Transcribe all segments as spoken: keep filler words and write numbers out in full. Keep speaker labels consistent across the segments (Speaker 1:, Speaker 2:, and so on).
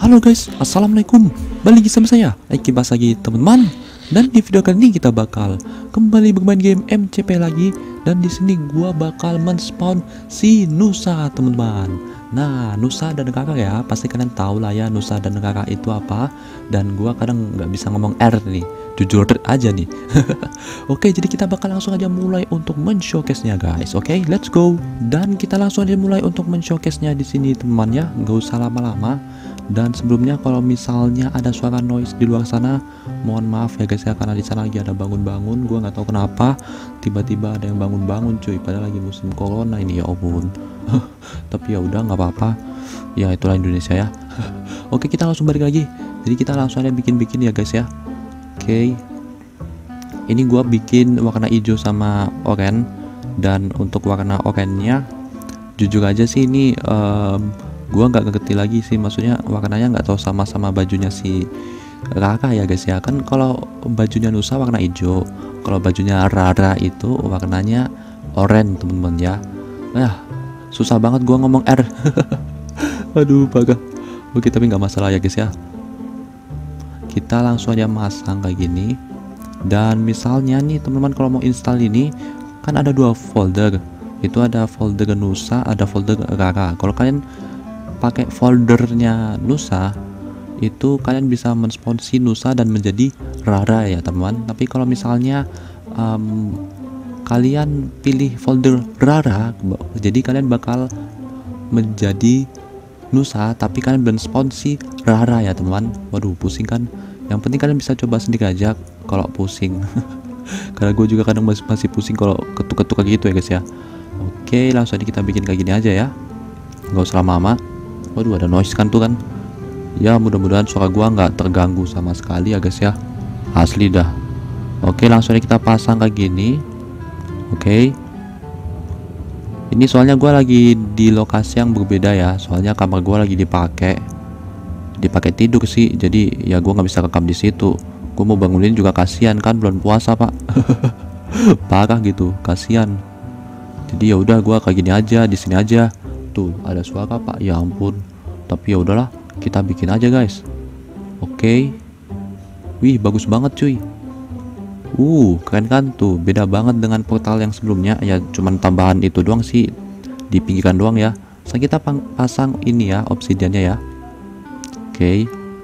Speaker 1: Halo guys, assalamualaikum. Balik lagi sama saya, Aiki Bas lagi teman-teman. Dan di video kali ini kita bakal kembali bermain game M C P lagi. Dan di sini gua bakal men-spawn si Nusa teman-teman. Nah, Nusa dan Rara ya, pasti kalian tahu lah ya Nusa dan Rara itu apa. Dan gua kadang nggak bisa ngomong R nih, jujur aja nih. Oke, jadi kita bakal langsung aja mulai untuk men-showcase-nya guys. Oke, let's go. Dan kita langsung aja mulai untuk men-showcase-nya di sini teman ya, nggak usah lama-lama. Dan sebelumnya kalau misalnya ada suara noise di luar sana, mohon maaf ya guys ya, karena di sana lagi ada bangun-bangun. Gua nggak tahu kenapa tiba-tiba ada yang bangun-bangun cuy, padahal lagi musim corona ini ya ampun. Tapi ya udah nggak apa-apa, ya itulah Indonesia ya. Oke, kita langsung balik lagi. Jadi kita langsung aja bikin-bikin ya guys ya. Oke, ini gua bikin warna hijau sama oranye. Dan untuk warna oranye-nya jujur aja sih ini um, gua nggak ngerti lagi sih, maksudnya warnanya nggak tahu sama-sama bajunya si Rara ya guys ya. Kan kalau bajunya Nusa warna hijau, kalau bajunya Rara itu warnanya oranye teman-teman ya. Nah, susah banget gua ngomong R. Aduh parah. Oke, tapi nggak masalah ya guys ya. Kita langsung aja masang kayak gini. Dan misalnya nih teman-teman, kalau mau install ini kan ada dua folder. Itu ada folder Nusa, ada folder Rara. Kalau kalian pakai foldernya Nusa, itu kalian bisa men-spawn si Nusa dan menjadi Rara ya teman. Tapi kalau misalnya um, kalian pilih folder Rara, jadi kalian bakal menjadi Nusa tapi kalian men-spawn si Rara ya teman. Waduh pusing kan. Yang penting kalian bisa coba sendiri aja kalau pusing. Karena gue juga kadang masih, masih pusing kalau ketuk-ketuk kayak gitu ya guys ya. Oke, langsung aja kita bikin kayak gini aja ya, nggak usah lama-lama. Waduh, ada noise kan tuh kan. Ya mudah-mudahan suara gua nggak terganggu sama sekali ya guys ya. Asli dah. Oke, langsung aja kita pasang kayak gini. Oke. Ini soalnya gua lagi di lokasi yang berbeda ya. Soalnya kamar gua lagi dipakai. Dipakai tidur sih. Jadi ya gua nggak bisa rekam di situ. Gua mau bangunin juga kasihan kan, bulan puasa pak. Parah gitu, kasihan. Jadi ya udah gua kayak gini aja, di sini aja. Tuh ada suara pak, ya ampun. Tapi ya udahlah, kita bikin aja guys. Oke. Wih, bagus banget cuy. Uh keren kan tuh, beda banget dengan portal yang sebelumnya ya. Cuman tambahan itu doang sih, di pinggiran doang ya. Sekarang kita pasang ini ya, obsidiannya ya. Oke.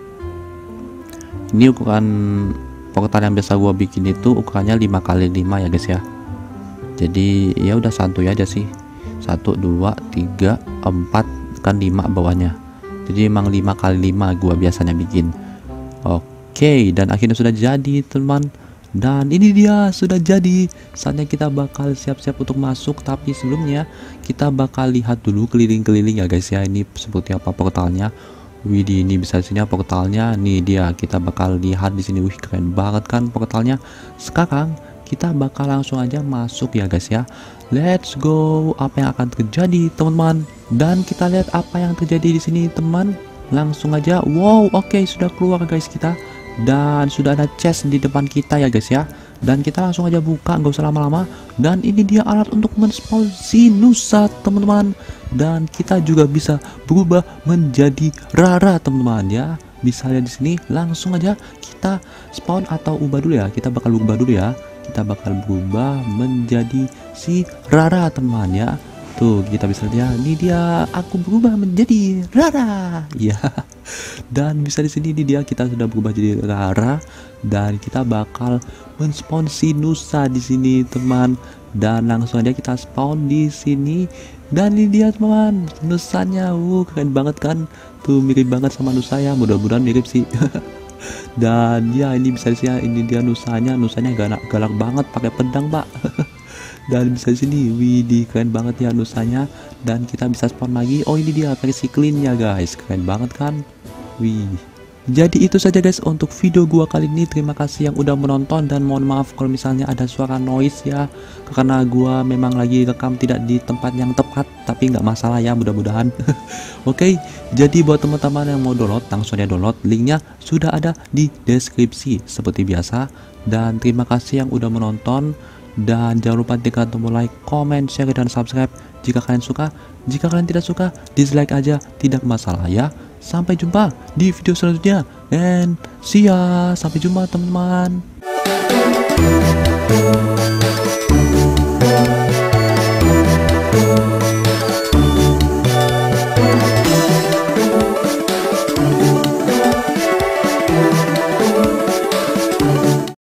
Speaker 1: Ini ukuran portal yang biasa gua bikin itu ukurannya lima kali lima ya guys ya. Jadi ya udah santuy aja sih. Satu, dua, tiga, empat, kan lima bawahnya. Jadi emang lima kali lima gua biasanya bikin. Oke, dan akhirnya sudah jadi teman. Dan ini dia sudah jadi. Saatnya kita bakal siap-siap untuk masuk. Tapi sebelumnya kita bakal lihat dulu keliling-keliling ya guys ya. Ini seperti apa portalnya. Widih, ini bisa di sini portalnya. Nih dia, kita bakal lihat di sini. Wih, keren banget kan portalnya. Sekarang kita bakal langsung aja masuk ya guys ya. Let's go. Apa yang akan terjadi teman-teman? Dan kita lihat apa yang terjadi di sini teman. Langsung aja. Wow, oke okay, sudah keluar guys kita. Dan sudah ada chest di depan kita ya guys ya. Dan kita langsung aja buka, nggak usah lama-lama. Dan ini dia alat untuk men-spawn si Nusa teman-teman. Dan kita juga bisa berubah menjadi Rara teman-teman ya. Bisa lihat di sini. Langsung aja kita spawn atau ubah dulu ya. Kita bakal ubah dulu ya. Kita bakal berubah menjadi si Rara teman ya. Tuh kita bisa lihat ya, ini dia aku berubah menjadi Rara ya. Dan bisa di sini ini dia kita sudah berubah jadi Rara. Dan kita bakal men-spawn si Nusa di sini teman. Dan langsung aja kita spawn di sini. Dan ini dia teman, Nusanya. Uh keren banget kan. Tuh mirip banget sama Nusa ya, mudah-mudahan mirip sih. Dan ya ini bisa sih ya, ini dia Nusanya. Nusanya galak, galak banget pakai pedang pak. Dan bisa di sini, widih keren banget ya Nusanya. Dan kita bisa spawn lagi. Oh ini dia versi clean ya guys, keren banget kan. Wih. Jadi itu saja guys untuk video gua kali ini. Terima kasih yang udah menonton dan mohon maaf kalau misalnya ada suara noise ya, karena gua memang lagi rekam tidak di tempat yang tepat. Tapi nggak masalah ya, mudah-mudahan. Oke, jadi buat teman-teman yang mau download, langsung aja download. Linknya sudah ada di deskripsi seperti biasa. Dan terima kasih yang udah menonton. Dan jangan lupa tekan tombol like, comment, share, dan subscribe jika kalian suka. Jika kalian tidak suka, dislike aja, tidak masalah ya. Sampai jumpa di video selanjutnya. And see ya. Sampai jumpa teman-teman.